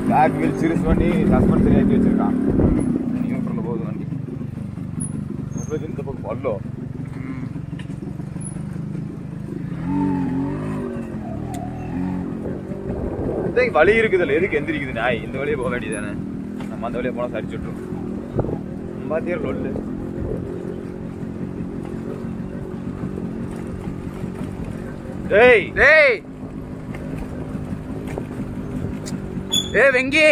Back wheel series பண்ணி suspense ஏற்றி வச்சிருக்கான். நியூட்ரலில் போகுது வண்டி. இந்த பக்கம் பல்லோ வழி இருக்குதுல்ல, எதுக்கு எந்திரிக்குது நாய்? இந்த வழியே போக வேண்டியதானே. நம்ம அந்த வழியை போனால் சரிச்சு விட்டுரும். பாத்தியா லொல்லு. டேய் டேய் ஏய் வெங்கி,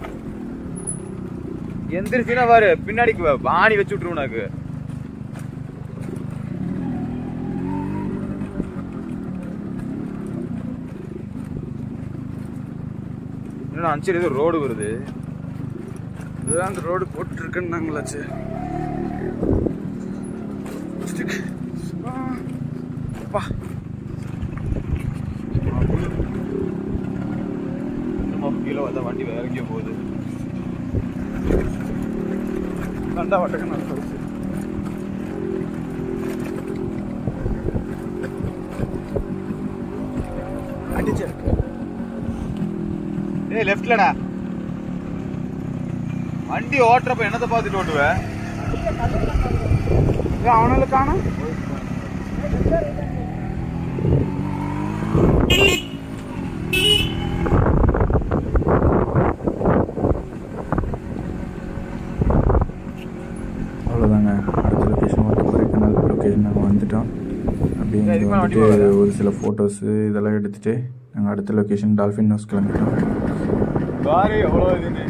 எந்திரிச்சுனா பாரு பின்னாடி பாணி வச்சு விட்டுருவோம். உனக்கு என்னடா அஞ்சு ஏதோ ரோடு வருது. இதுதான் அந்த ரோடு போட்டுருக்குன்னு நாங்களாச்சு. அப்பா கீழே வந்த வண்டி வேற எங்கேயோ போகுது. கண்டா வட்டக்க நான் சொல்லுச்சு. அடிச்சு ஏய் லெஃப்ட்லடா வண்டி ஓட்டுறப்ப என்னத்தை பார்த்துட்டு ஓட்டுவேன்? அவனால காணும். அவ்வளோதாங்க. அடுத்த லொக்கேஷன் வந்து கொடைக்கானல் லொக்கேஷன் நாங்கள் வந்துட்டோம். அப்படியே வந்துட்டு ஒரு சில ஃபோட்டோஸு இதெல்லாம் எடுத்துகிட்டு நாங்கள் அடுத்த லொக்கேஷன் டால்ஃபின் ஹவுஸ் கிளம்பிட்டோம். காரு எவ்வளோ இதுன்னு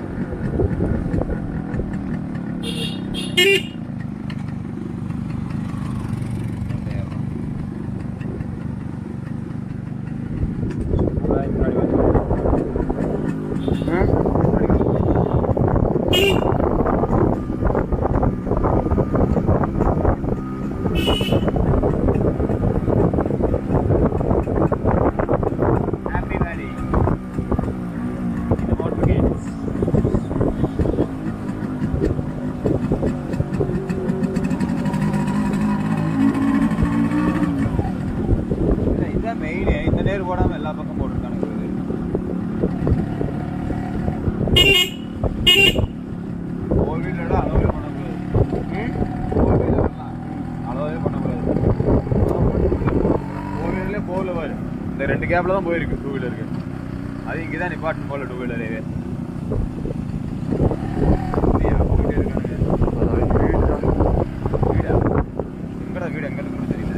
போடாம எல்லா பக்கம் போட்டுருக்கானுங்க. ஃபோர் வீலரோட அளவே பண்ணக்கூடாது. ஃபோர் வீலர்லாம் அளவே பண்ணக்கூடாது. ஃபோர் வீலர்லேயே போகல பாரு. இந்த 2 கேப்ல தான் போயிருக்கு டூ வீலருக்கு. அது இங்கே தான் நிப்பாட்டு போகல டூ வீலரே. போயிட்டே இருக்கானுங்க. வீடா எங்கடா வீடு எங்கே இருக்குன்னு தெரியல.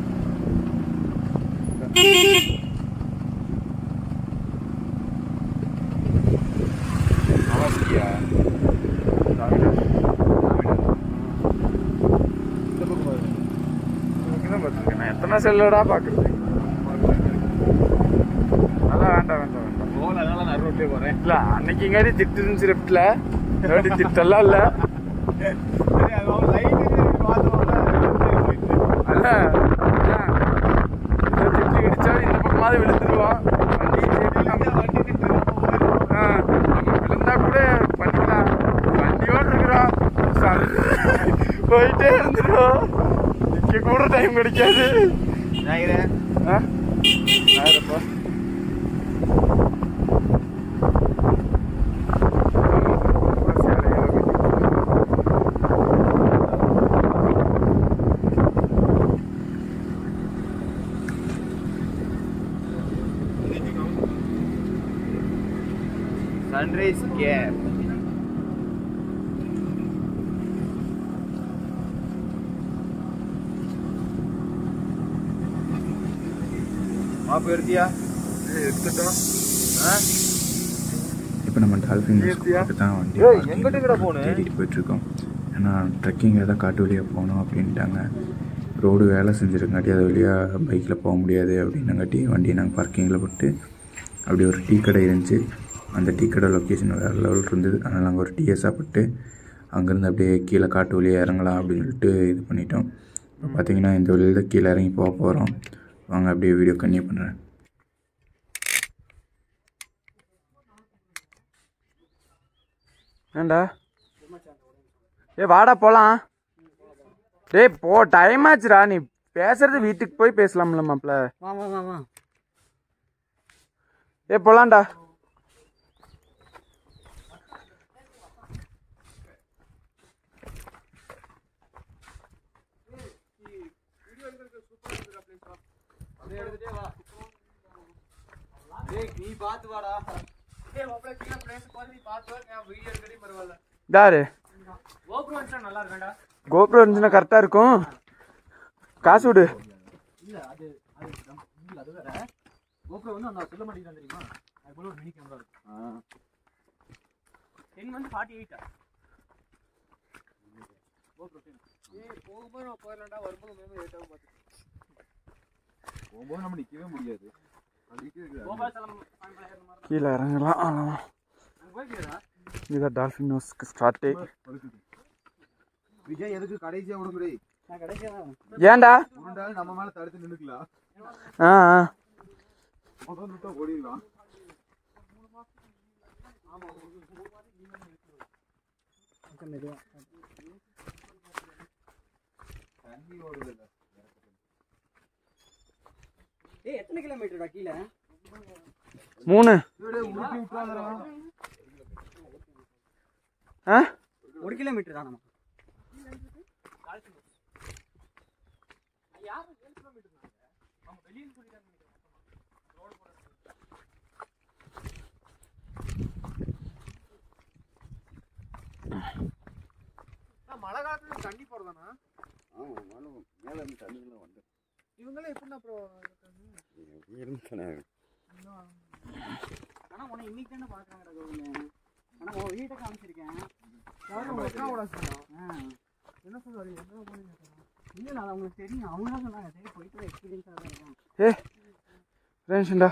எத்தனை செல்லடா பாக்குறது? அதான் வேண்டாம் வேண்டாம் வேண்டாம் போல. அதனால நான் ரோட்டே போறேன். இல்ல அன்னைக்கு இங்காடி திட்டு இருந்துச்சு லெப்ட்ல. திட்டெல்லாம் இல்ல. அல்ல திட்டு இடிச்சா இந்த பக்கமாவது விழுந்துருவான். விழுந்தா கூட பண்ணிக்கலாம். வண்டியோட இருக்கிறோம் போயிட்டே இருந்துடும். நிக்க கூட டைம் கிடைக்காது. சன்ரைஸ் கேப் மாப்பு எடுத்தியா? எடுத்துட்டோம். இப்போ நம்ம டால்ஃபின் ஹவுஸ்க்கு தான் வண்டி தேடிட்டு போயிட்டுருக்கோம். ஏன்னா ட்ரெக்கிங் ஏதாவது காட்டு வழியாக போகணும் அப்படின்ட்டாங்க. ரோடு வேலை செஞ்சுருங்காட்டி அது வழியாக பைக்கில் போக முடியாது அப்படின்னங்காட்டி வண்டியை நாங்கள் பார்க்கிங்கில் போட்டு அப்படி ஒரு டீ கடை இருந்துச்சு. அந்த டீ கடை லொக்கேஷன் வேறு லெவல் இருந்தது. அதனால் நாங்கள் ஒரு டீயை சாப்பிட்டு அங்கேருந்து அப்படியே கீழே காட்டு வழியாக இறங்கலாம் அப்படின்னு சொல்லிட்டு இது பண்ணிட்டோம். இப்போ பார்த்தீங்கன்னா இந்த வழியில் தான் கீழே இறங்கி போக போகிறோம். வாங்க அப்படியே வீடியோ கன்டினியூ பண்ணுறேன். ஏண்டா வாடா போலாம். டேய் போ, டைம் ஆச்சுடா. நீ பேசுறது வீட்டுக்கு போய் பேசலாம்ல மாப்ள. போலாம்டா. யாரு கோப்ரோ இருந்துச்சுன்னா கரெக்டா இருக்கும். காசு விடு. கோப்ரோ வந்து அந்த சொல்ல மாட்டேங்கிறான் தெரியுமா? அது போல ஒரு மினி கேமரா இருக்கு. 10 வந்து 48 கோப்ரோ 10. போகும்போது நம்ம போயிடலாம்டா, வரும்போது மேலே 8 ஆகும் பார்த்து. போகும்போது நம்ம நிற்கவே முடியாது. கீழே இறங்கலாம். இதுதான் டால்ஃபின் ஹவுஸ்க்கு ஸ்டார்ட்டு. விஜய் எதுக்கு கடைசியா விடுமுறை? ஏன்டா நம்ம மேல தடுத்து நின்னுக்கலாம். ஓடிடலாம். எத்தனை கிலோமீட்டர்டா கீழே? 3. 1 கிலோமீட்டர் தானே. மழை காலத்துல தண்ணி போறதானா? மேல இருந்து தண்ணில வந்து இவங்களே எப்படின்னா அப்புறம் ஆனா உன்னை இன்னைக்கு தானே பாக்குறாங்கடா கவுனு. ஆனா உன் வீட்டை காமிச்சிருக்கேன். என்ன சொல்றாரு? என்ன போனீங்க? இல்ல நான் அவங்களுக்கு தெரியும். அவங்க தான் சொன்னாங்க சரி போயிட்டு எக்ஸ்பீரியன்ஸா தான் இருக்கும். ரேஷன்டா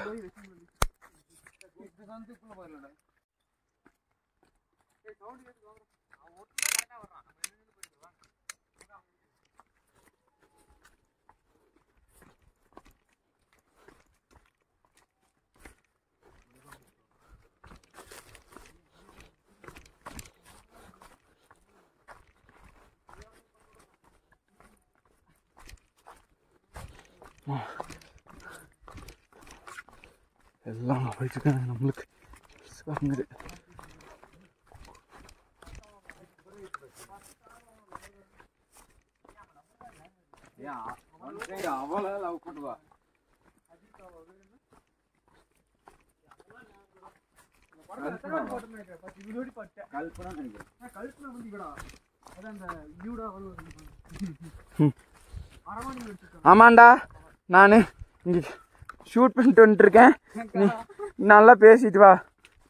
எல்லாம் போயிட்டு இருக்காங்க. நம்மளுக்கு வாங்குது. அவளை லவ் பண்ணுவா. ஆமாண்டா நான் இங்கே ஷூட் பண்ணிட்டு வந்துட்டுருக்கேன். நீ நல்லா பேசிட்டு வா.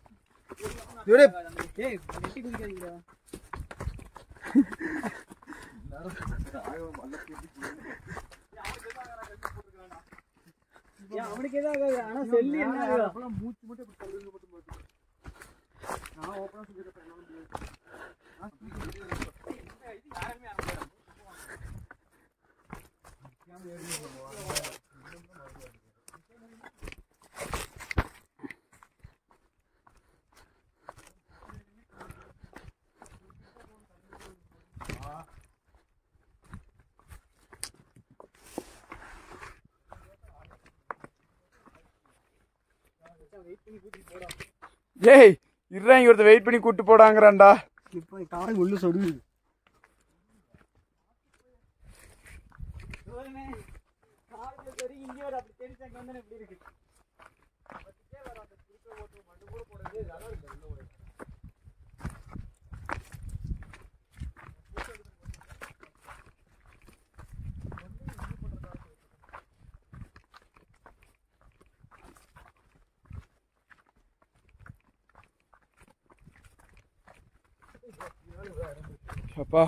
அவனுக்கு ஏதாவது ஆனா செல்லி என்ன மூச்சு மட்டும் நான் ஓப்பனா சொல்லிருப்பேன். ஏய் இருறாங்க, ஒருத்த வெயிட் பண்ணி கூட்டு போடாங்கிறான்டா. இப்போ கால் உள்ள சொடுது. அப்பா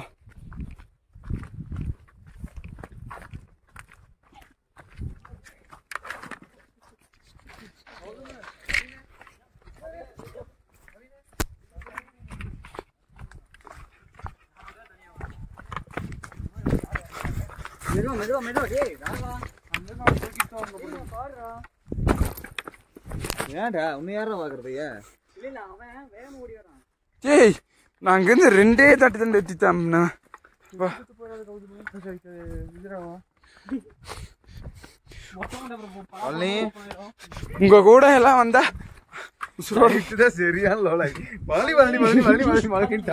ஏன்டா உன்னை யாரா பாக்குறது? ஏய் நான் அங்கேருந்து 2 தட்டு தண்டு எத்தித்தாம்ண்ணா. உங்க கூட எல்லாம் வந்தா சரியான லோலாய் மழி மழி மழி மழி மழி மழகிட்டா.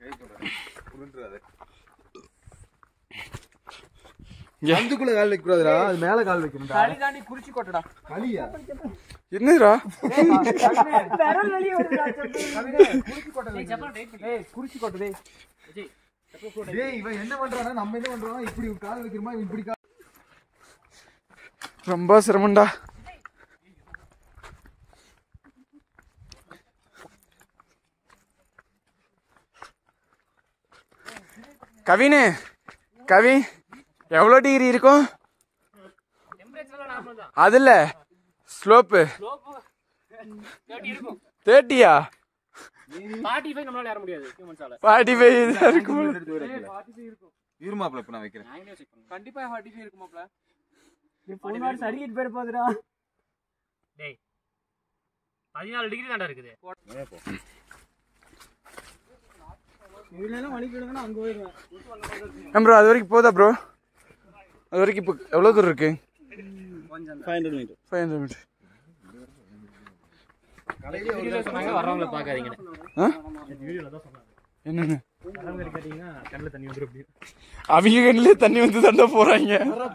அதுக்குள்ள கால் வைக்க கூடாதுடா, அது மேல கால் வைக்கணும். களி தாண்டி குறிச்சி கொட்டடா. களியா என்னடா விரல் வெளிய வருதுடா. குறிச்சி கொட்டடா. குறிச்சி கொட்டடே. டேய் இவன் என்ன பண்றானா, நம்ம என்ன பண்றோம், இப்படி கால் வைக்கிறோமா, இப்படி கால். ரொம்ப சிரமம்டா. கவினு கவின் எவ்வளோ டிகிரி இருக்கும்? அதில் ஸ்லோப்பு 30யா? 45 நம்மளால ஏற முடியாது. 45 இருக்கும். இருமாப்ல இப்ப நான் வைக்கிறேன். கண்டிப்பா 45 இருக்குமாப்ல. நீ போனாரு சரிக்கிட்டு பேர் பாதுடா. டேய் 14 டிகிரி தான்டா இருக்குது. இதுலலாம் வலி கிடக்குனா அங்க போயிடுவேன். ப்ரோ அது வரைக்கும் போதா ப்ரோ? அது வரைக்கும் இப்போ எவ்வளோ தூரம் இருக்கு? 500 மீட்டர். 500 மீட்டர். வரவங்கள பாக்காதீங்க. என்னங்க கேட்டீங்கன்னா கண்ணில் தண்ணி வந்துடும். அப்படி அவங்க கண்ணிலே தண்ணி வந்து தண்டை போறாங்க.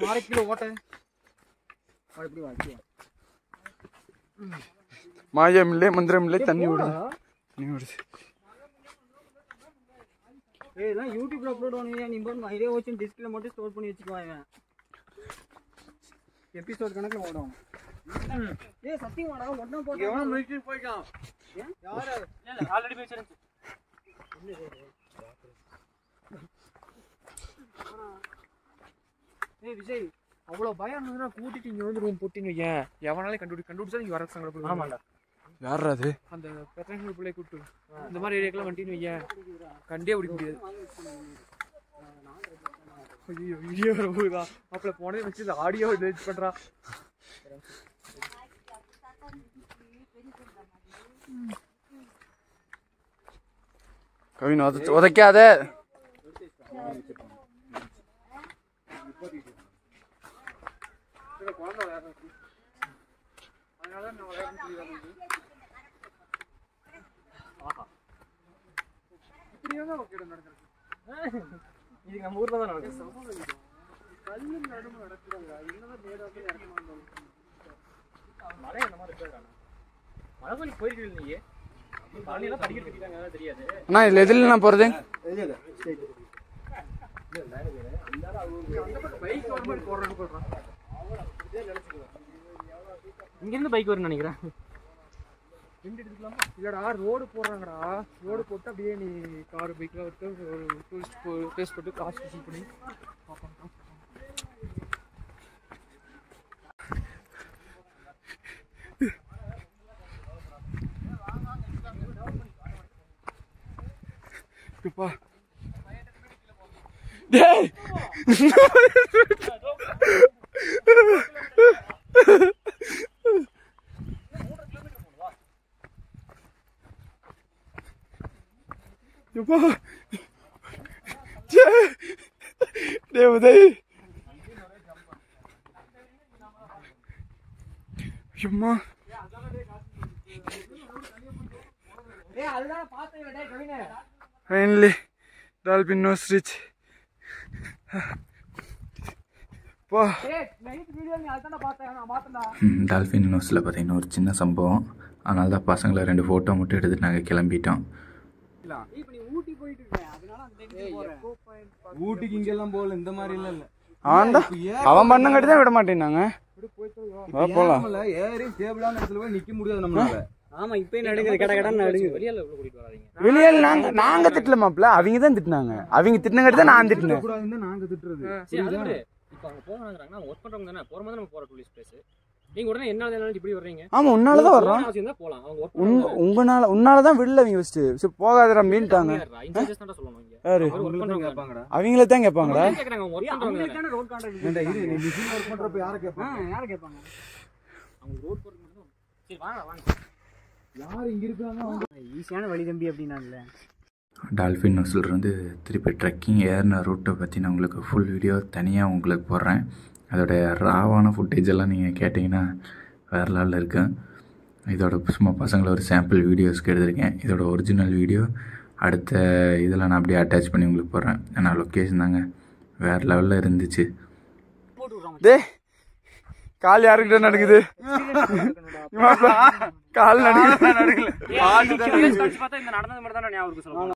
மாயம் இல்லை மந்திரம் இல்லை, தண்ணி விடுது. தண்ணி விடுது. இதெல்லாம் யூடியூப்ல அப்லோட் பண்ணுவீங்க. நீ போய் இதே வச்சு டிஸ்க்ல மட்டும் ஸ்டோர் பண்ணி வச்சுக்குவாங்க. எபிசோட் கணக்குல ஓடும். ஏய் சத்தியமாடா ஒண்ணா போட்டு எவன மிலிட்டரி போய்க்கான். யாரு இல்ல ஆல்ரெடி போய் சேரச்சு. ஏய் விஜய் அவ்வளவு பயம் இருந்ததுன்னா கூட்டிட்டு இங்க வந்து ரூம் போட்டிங்க. ஏன் எவனால கண்டுபிடிச்சா நீங்க வர சங்கடப்படுவீங்க. ஆமாடா. யாரா அது? அந்த பெத்தனங்க பிள்ளை கூட்டு இந்த மாதிரி ஏரியாக்கெல்லாம் வண்டின்னு வையேன் கண்டே பிடிக்க முடியாது. ஐயோ வீடியோ வர போகுதா? அப்பல போனே வச்சு இந்த ஆடியோ டெலிட் பண்றா. கவின் உதைக்காத. இது நம்ம ஊர்ல தான் நடக்குது. கல்லு நடும நடக்குறாங்க. என்னதான் நேராவே இறக்கணும். மழை என்ன மாதிரி இருக்காங்க. மழை பண்ணி போயிட்டு நீங்க பாணி எல்லாம் படிக்க கட்டிட்டாங்க தெரியாது. அண்ணா இதுல எதுல நான் போறது? இல்ல ஸ்ட்ரைட். இல்ல அந்த பைக் வரணும் போறதுக்கு போறோம். இங்க இருந்து பைக் வரும்னு நினைக்கிறேன். இல்லடா ரோடு போடுறாங்கடா. ரோடு போட்டு அப்படியே நீ கார் பைக்ல விட்டு ஒரு டூரிஸ்ட் பிளேஸ் போட்டு காசு வசூல் பண்ணி உதய் சும்மா ஃபைனலி டால்பின் நோஸ் ரீச். டால்ஃபின் நோஸில் பார்த்தீங்கன்னா ஒரு சின்ன சம்பவம். அதனால தான் பசங்களை 2 ஃபோட்டோ மட்டும் எடுத்துட்டு நாங்கள் கிளம்பிட்டோம். ஊட்டிக்கு இங்கெல்லாம் போகல, இந்த மாதிரி எல்லாம் இல்ல. ஆண்டா அவன் பண்ணங்காட்டி தான் விட மாட்டேன்னாங்க. போலாம் ஏறி டேபிளான இடத்துல போய் நிக்க முடியாது நம்மளால. ஆமா இப்ப நடுங்குது கட கட நடுங்கு. வெளியில உள்ள கூட்டிட்டு வராதீங்க. வெளியில நாங்க திட்டல மாப்ள, அவங்க தான் திட்டினாங்க. அவங்க திட்டினங்காட்டி தான் நான் திட்டினேன். நாங்க திட்டுறது இப்ப அவங்க போறாங்கறாங்க. அவங்க வர்க் பண்றவங்க தானே. போற மாதிரி நம்ம போற டூரிஸ்ட் பிளேஸ். நீங்க உடனே என்னால இப்படி வர்றீங்க? ஆமா உன்னால தான் வர்றோம். போலாம். அவங்க உங்கனால தான் விடல. அவங்க ஃபர்ஸ்ட் சரி போகாதடா மீன்ட்டாங்க. இன்ஜெக்ஷன் தான் சொல்லுவாங்க. யாரு கேட்பாங்கடா? அவங்களே தான் கேட்பாங்கடா. கேக்குறாங்க அவங்க வர்க் பண்றவங்க தானே. ரோட் கான்ட்ராக்ட் இந்த இது நீ மிஷின் வர்க் பண்றப்ப யாரை கேட்பாங்க? யாரை கேட்பாங்க? அவங்க ரோட் போறது மட்டும். சரி வாங்க யார் இங்க இருக்காங்க? அவங்க ஈஸியான வழி தம்பி அப்படினால டால்ஃபின் நோஸ்லேருந்து திருப்பி ட்ரெக்கிங் ஏறின ரூட்டை பற்றி நான் உங்களுக்கு ஃபுல் வீடியோ தனியாக உங்களுக்கு போடுறேன். அதோட ராவான ஃபுட்டேஜ் எல்லாம் நீங்கள் கேட்டிங்கன்னா வேறு லெவலில் இருக்குது. இதோட சும்மா பசங்களை ஒரு சாம்பிள் வீடியோஸ்க்கு எடுத்திருக்கேன். இதோட ஒரிஜினல் வீடியோ அடுத்த இதில் நான் அப்படியே அட்டாச் பண்ணி உங்களுக்கு போடுறேன். ஏன்னா லொக்கேஷன் தாங்க வேறு லெவலில் இருந்துச்சு. டே கால் யாருக்கிட்ட நடக்குது? கால் நடக்குது. பார்த்தா இந்த நடந்தது மட்டும் தான் ஞாபகம் இருக்கு.